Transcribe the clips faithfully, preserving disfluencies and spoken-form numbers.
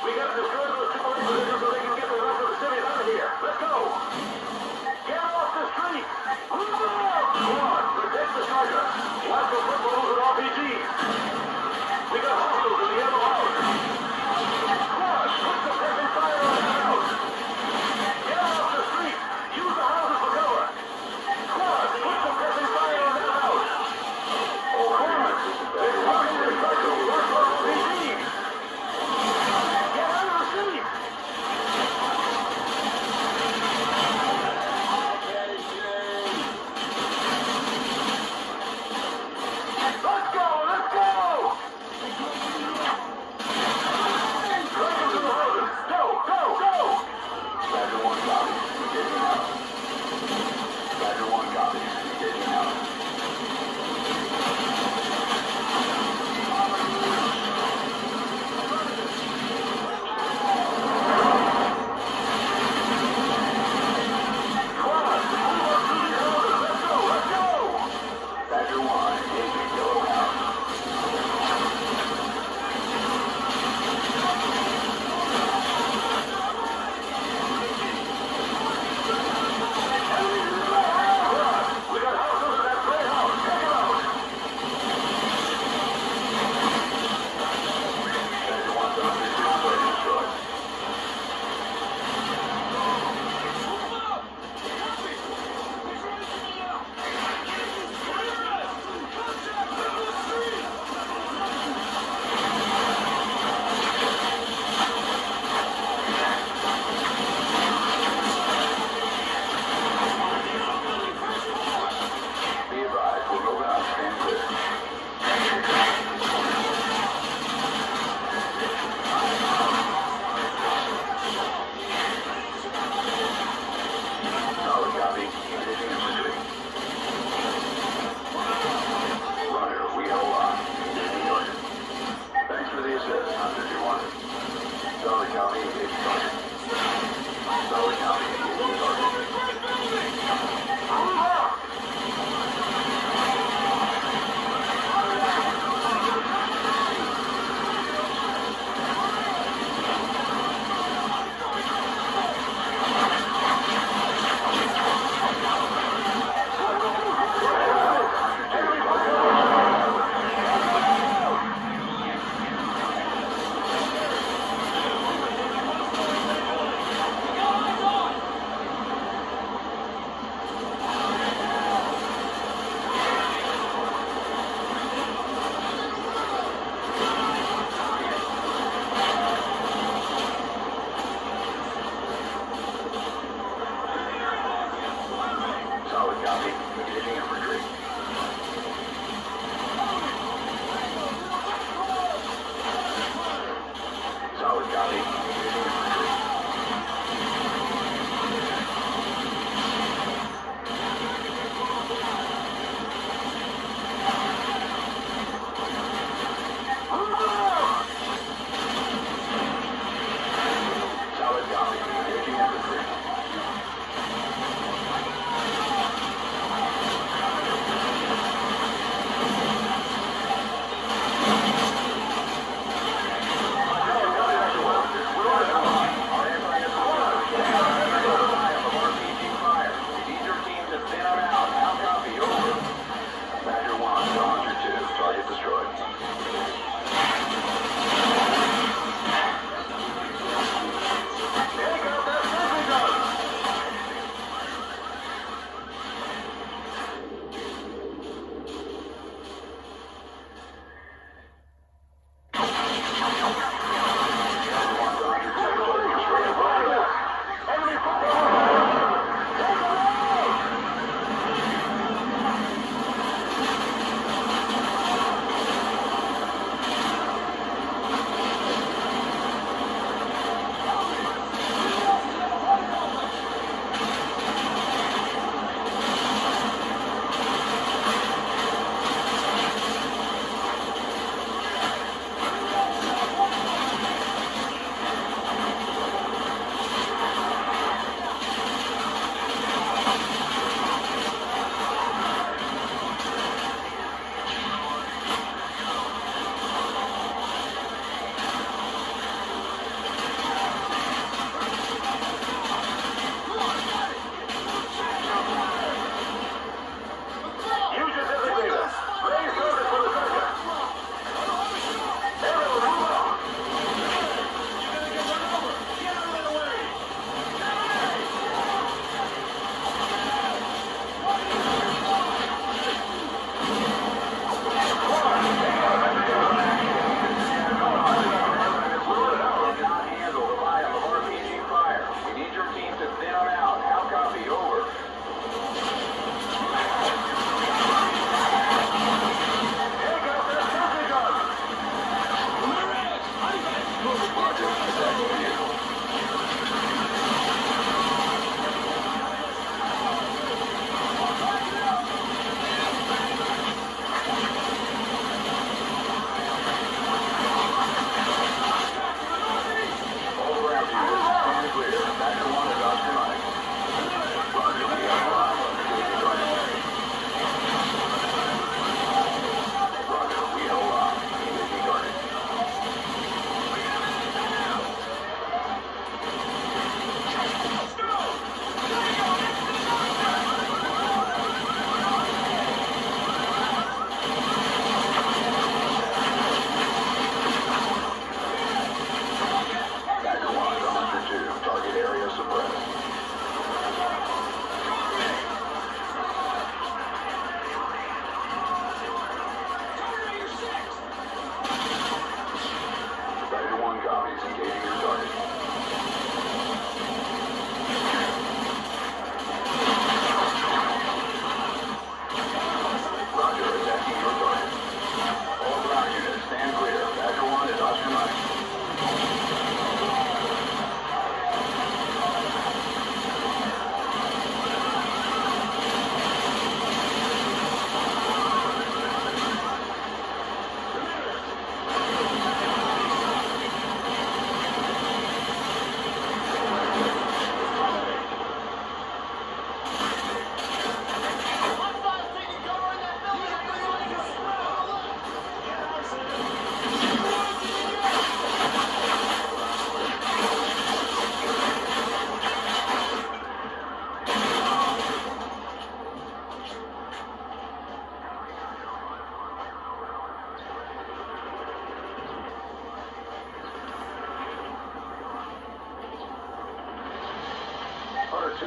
We got to destroy those two positions so they can get the rest of the city out of here. Let's go. Get off the street. Move on. Come on, protect the striker. Watch the footballs and R P Gs. We got hostiles in the yellow house. Come on, put some pressing fire on the house. Get off the street. Use the houses for cover. Come on, put some pressing fire on that house. Oh, come on. They're talking to the striker. Watch the R P Gs. Get out of the city.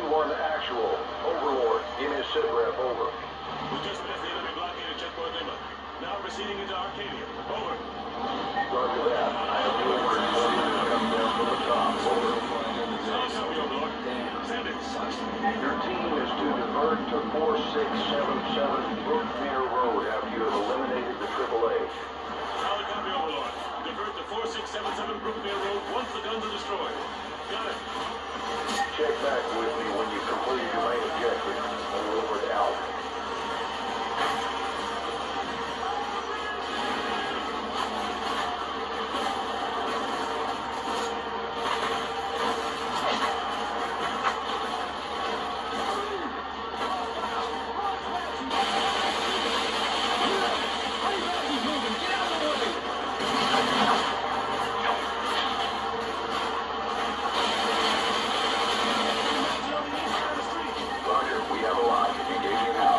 one actual. Overlord, give me a sit rep, over. We just missed the enemy blockade at checkpoint Lima. Now proceeding into Arcadia. Over. Roger that. I have new orders for you coming down from the top, over. I'll copy, Overlord. Send it. Your team is to divert to four six seven seven Brookmere Road after you have eliminated the triple A. I'll copy, Overlord. Divert to four six seven seven Brookmere Road once the guns are destroyed. Got it. Check back with me when you've completed your main objective. Overlord out. Roger, we have a lot. Engaging now.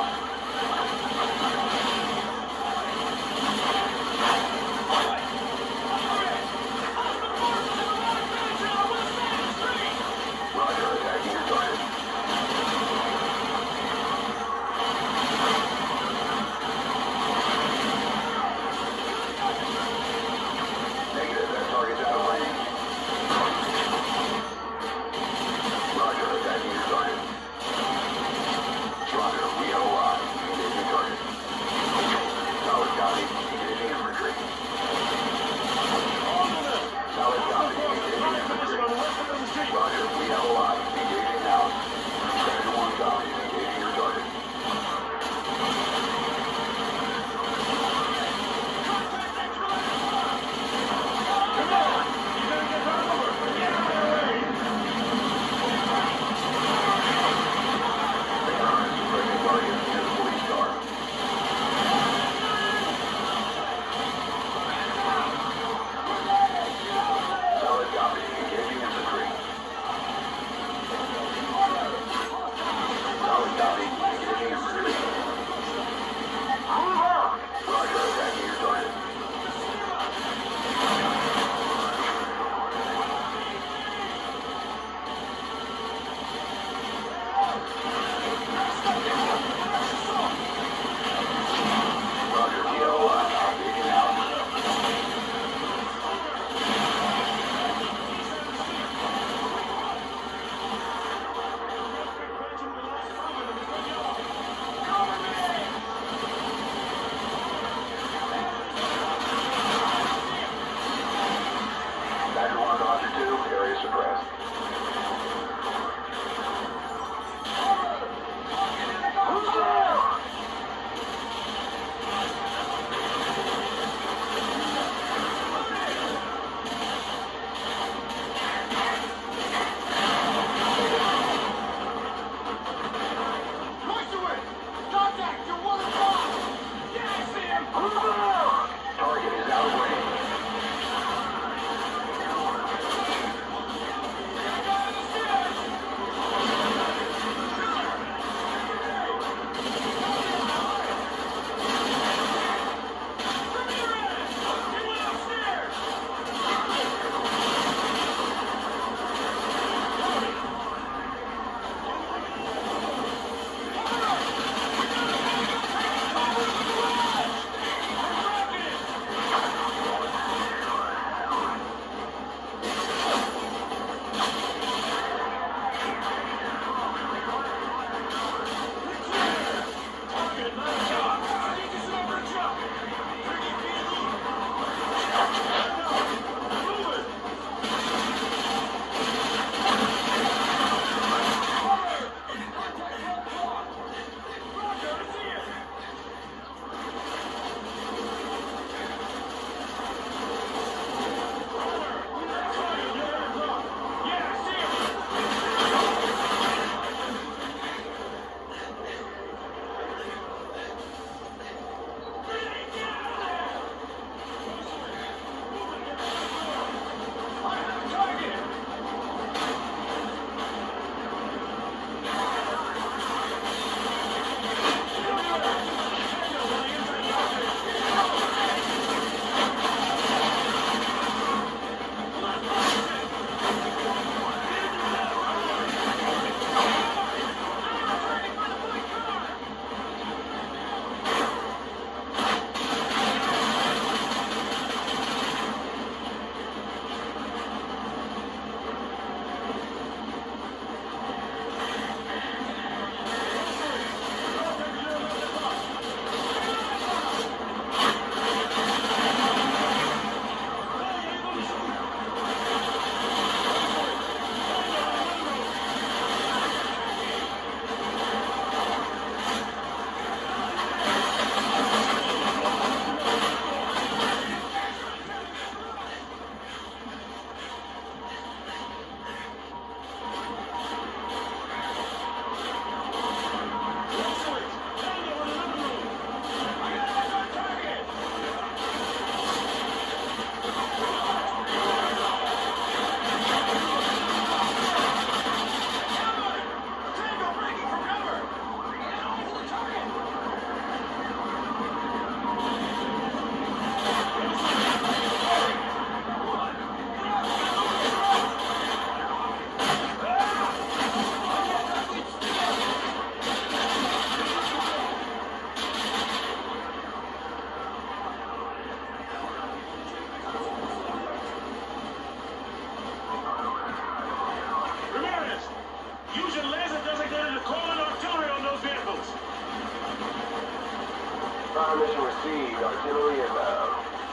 mission received. Artillery inbound.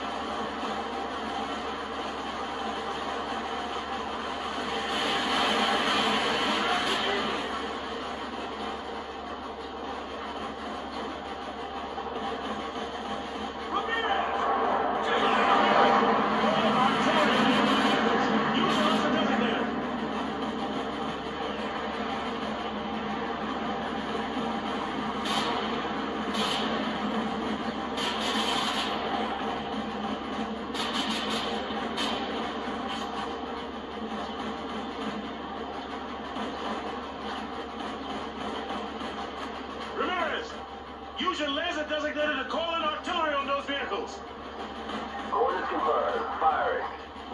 Use your laser designated to call in artillery on those vehicles. Coordinates confirmed. Firing.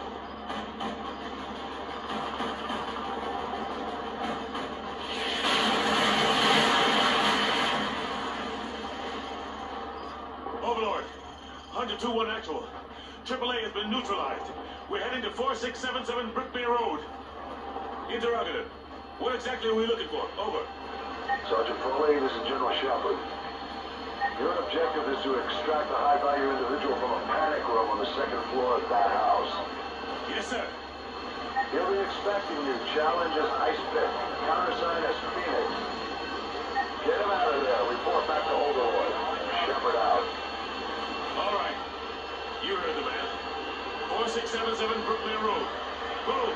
Overlord, Hunter two one actual. triple A has been neutralized. We're heading to four six seven seven Brookmere Road. Interrogative. What exactly are we looking for? Over. Sergeant Foley, this is General Shepard. Your objective is to extract a high-value individual from a panic room on the second floor of that house. Yes, sir. He'll be expecting you. Challenge as Ice Pick. Countersign as Phoenix. Get him out of there. Report back to Overlord. Shepard out. All right. You heard the man. four six seven seven Brookmere Road. Boom.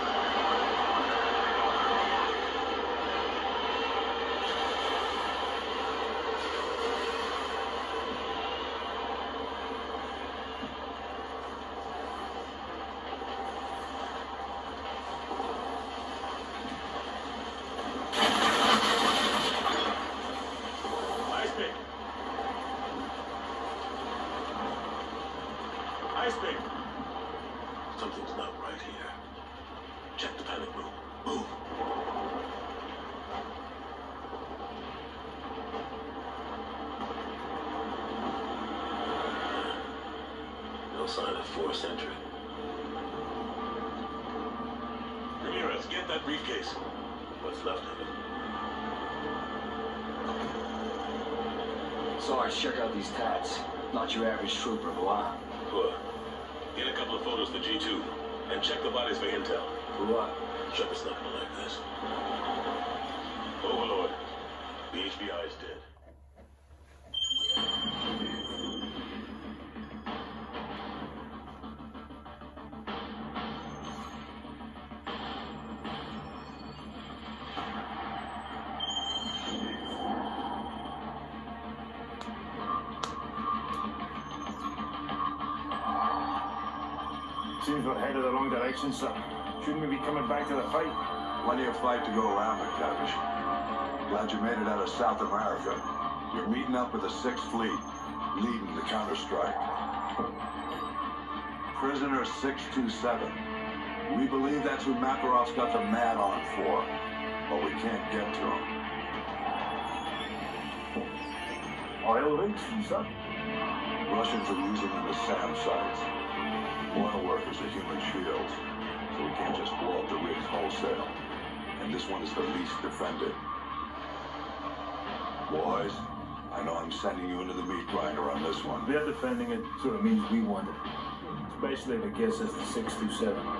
Ice Pick. Something's not right here. Check the panic room. Move. No sign of force entry. Ramirez, get that briefcase. What's left of it? Sarge, check out these tats. Not your average trooper, Bois. Good. Get a couple of photos for G two, and check the bodies for intel. For what? Shepard's not gonna like this. Overlord, the H B I is dead. Seems we're headed the wrong direction, sir. Shouldn't we be coming back to the fight? Plenty of fight to go around, McTavish. Glad you made it out of South America. You're meeting up with the Sixth Fleet, leading the counter-strike. Prisoner six two seven. We believe that's who Makarov's got the mad on for, but we can't get to him. Oil rigs, sir? Russians are using them as SAM sites. Oil workers are human shields, so we can't just blow up the rigs wholesale. And this one is the least defended. Boys, I know I'm sending you into the meat grinder on this one. They're defending it, so it means we want it. Especially if it gets us to six two seven.